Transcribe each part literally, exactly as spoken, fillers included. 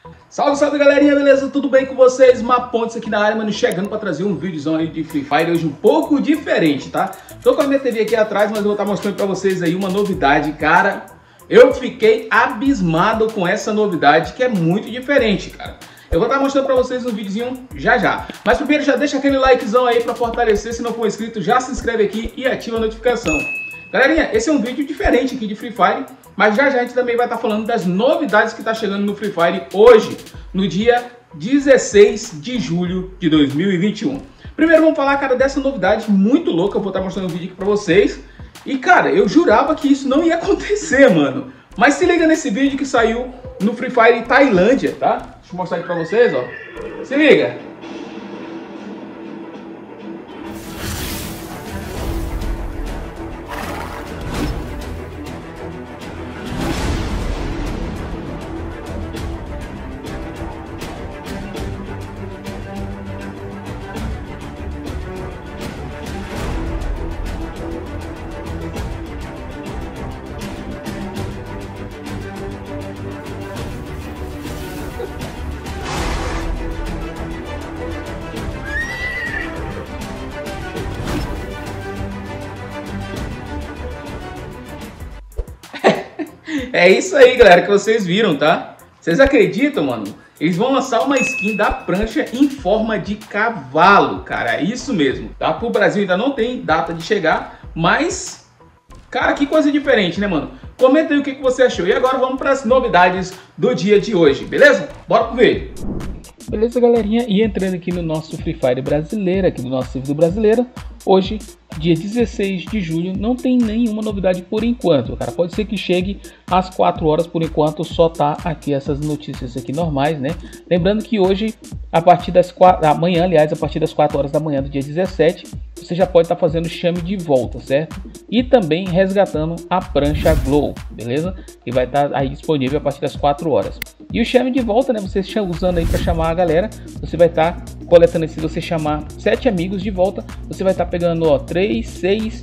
Salve, salve galerinha, beleza? Tudo bem com vocês? Mapontes aqui na área, mano, chegando pra trazer um vídeozão aí de Free Fire hoje um pouco diferente, tá? Tô com a minha T V aqui atrás, mas eu vou estar mostrando pra vocês aí uma novidade, cara. Eu fiquei abismado com essa novidade que é muito diferente, cara. Eu vou estar mostrando pra vocês um videozinho já já. Mas primeiro já deixa aquele likezão aí pra fortalecer, se não for inscrito já se inscreve aqui e ativa a notificação. Galerinha, esse é um vídeo diferente aqui de Free Fire, mas já já a gente também vai estar falando das novidades que tá chegando no Free Fire hoje, no dia dezesseis de julho de dois mil e vinte e um. Primeiro vamos falar, cara, dessa novidade muito louca, eu vou estar mostrando um vídeo aqui pra vocês. E, cara, eu jurava que isso não ia acontecer, mano. Mas se liga nesse vídeo que saiu no Free Fire Tailândia, tá? Deixa eu mostrar aqui pra vocês, ó. Se liga. É isso aí, galera, que vocês viram, tá? Vocês acreditam, mano? Eles vão lançar uma skin da prancha em forma de cavalo, cara. É isso mesmo, tá? Pro Brasil ainda não tem data de chegar, mas... cara, que coisa diferente, né, mano? Comenta aí o que você achou. E agora vamos para as novidades do dia de hoje, beleza? Bora pro vídeo. Beleza, galerinha? E entrando aqui no nosso Free Fire brasileiro, aqui do nosso servidor brasileiro, hoje, dia dezesseis de julho, não tem nenhuma novidade por enquanto, cara. Pode ser que chegue às quatro horas, por enquanto só tá aqui essas notícias aqui normais, né? Lembrando que hoje, a partir das quatro, amanhã, aliás, a partir das quatro horas da manhã do dia dezessete, você já pode estar tá fazendo chame de volta, certo? E também resgatando a prancha Glow, beleza? Que vai estar tá aí disponível a partir das quatro horas. E o chame de volta, né? Você usando aí para chamar a galera, você vai estar tá coletando, se você chamar sete amigos de volta, você vai estar tá pegando, ó, três, seis,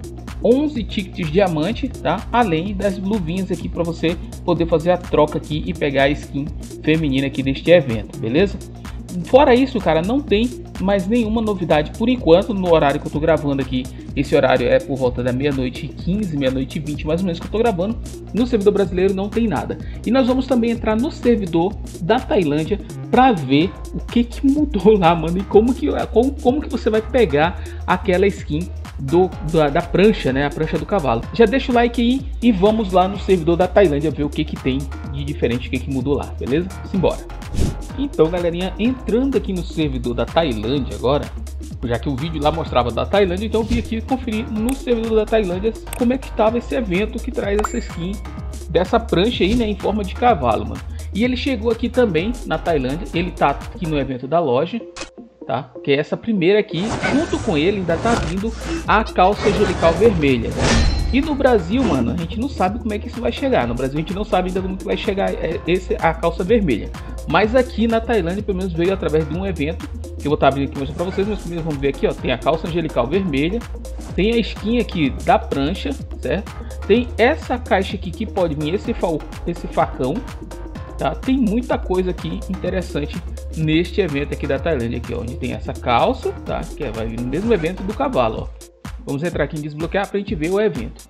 onze tickets diamante, tá? Além das luvinhas aqui para você poder fazer a troca aqui e pegar a skin feminina aqui deste evento, beleza? Fora isso, cara, não tem mais nenhuma novidade por enquanto no horário que eu tô gravando aqui. Esse horário é por volta da meia-noite e quinze, meia-noite e vinte mais ou menos que eu tô gravando. No servidor brasileiro não tem nada. E nós vamos também entrar no servidor da Tailândia para ver o que que mudou lá, mano, e como que, como, como que você vai pegar aquela skin do, da, da prancha, né, a prancha do cavalo. Já deixa o like aí e vamos lá no servidor da Tailândia ver o que que tem de diferente, o que que mudou lá, beleza? Simbora. Então, galerinha, entrando aqui no servidor da Tailândia agora, já que o vídeo lá mostrava da Tailândia, então eu vim aqui conferir no servidor da Tailândia como é que estava esse evento que traz essa skin dessa prancha aí, né, em forma de cavalo, mano. E ele chegou aqui também na Tailândia, ele tá aqui no evento da loja, tá? Que é essa primeira aqui, junto com ele ainda tá vindo a calça angelical vermelha, né? E no Brasil, mano, a gente não sabe como é que isso vai chegar. No Brasil a gente não sabe ainda como que vai chegar esse, a calça vermelha. Mas aqui na Tailândia, pelo menos veio através de um evento, que eu vou estar abrindo aqui mostrando pra vocês, mas primeiro vamos ver aqui, ó. Tem a calça angelical vermelha, tem a skin aqui da prancha, certo? Tem essa caixa aqui que pode vir esse, fa esse facão, tá? Tem muita coisa aqui interessante neste evento aqui da Tailândia, aqui, ó, onde tem essa calça, tá? Que vai vir no mesmo evento do cavalo, ó. Vamos entrar aqui em desbloquear para a gente ver o evento.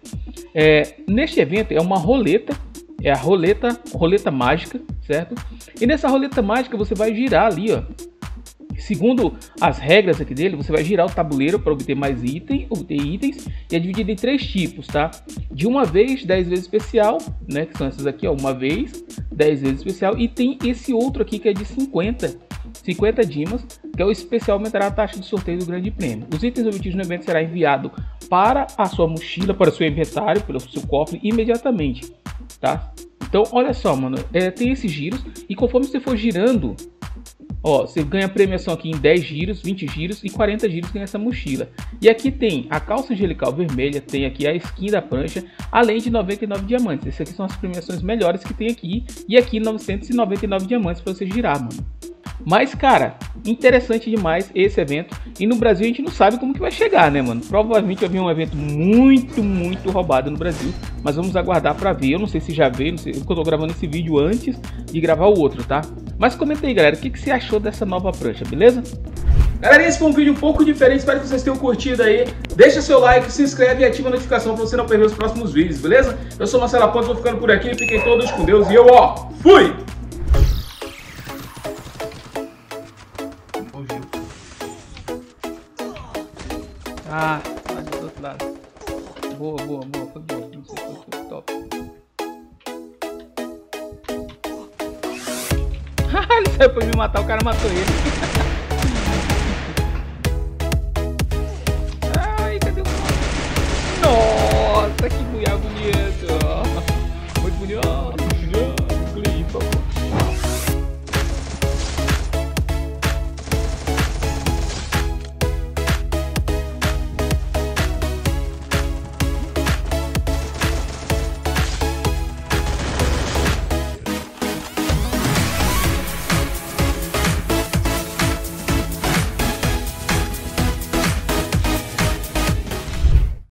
É, neste evento é uma roleta, é a roleta, roleta mágica, certo? E nessa roleta mágica você vai girar ali, ó. Segundo as regras aqui dele, você vai girar o tabuleiro para obter mais itens, obter itens, e é dividido em três tipos, tá? De uma vez, dez vezes especial, né? Que são essas aqui, ó, uma vez, dez vezes especial, e tem esse outro aqui que é de cinquenta, cinquenta dimas, que é o especial, aumentará a taxa de sorteio do grande prêmio. Os itens obtidos no evento será enviado para a sua mochila, para o seu inventário, pelo seu cofre imediatamente, tá? Então, olha só, mano, é, tem esses giros e conforme você for girando, ó, você ganha premiação aqui em dez giros, vinte giros e quarenta giros ganha essa mochila. E aqui tem a calça angelical vermelha, tem aqui a skin da prancha, além de noventa e nove diamantes. Essas aqui são as premiações melhores que tem aqui. E aqui novecentos e noventa e nove diamantes para você girar, mano. Mas, cara, interessante demais esse evento. E no Brasil a gente não sabe como que vai chegar, né, mano? Provavelmente vai vir um evento muito, muito roubado no Brasil. Mas vamos aguardar pra ver. Eu não sei se já veio, não sei, porque eu tô gravando esse vídeo antes de gravar o outro, tá? Mas comenta aí, galera, o que, que você achou dessa nova prancha, beleza? Galera, esse foi um vídeo um pouco diferente, espero que vocês tenham curtido aí. Deixa seu like, se inscreve e ativa a notificação para você não perder os próximos vídeos, beleza? Eu sou Marcelo Pontes, vou ficando por aqui, fiquem todos com Deus e eu, ó, fui! Ah, do outro lado. Boa, boa, boa, foi boa. Não sei se foi top. Ele saiu pra me matar, o cara matou ele. Ai, cadê o... Nossa, que buiago.